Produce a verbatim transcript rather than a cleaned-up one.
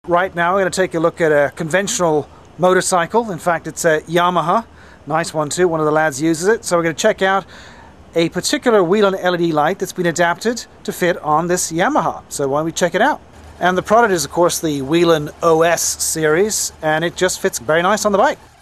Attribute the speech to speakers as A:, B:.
A: Right now we're going to take a look at a conventional motorcycle. In fact, it's a Yamaha. Nice one too. One of the lads uses it. So we're going to check out a particular wheel-on L E D light that's been adapted to fit on this Yamaha. So why don't we check it out? And the product is, of course, the wheel-on O S series, and it just fits very nice on the bike.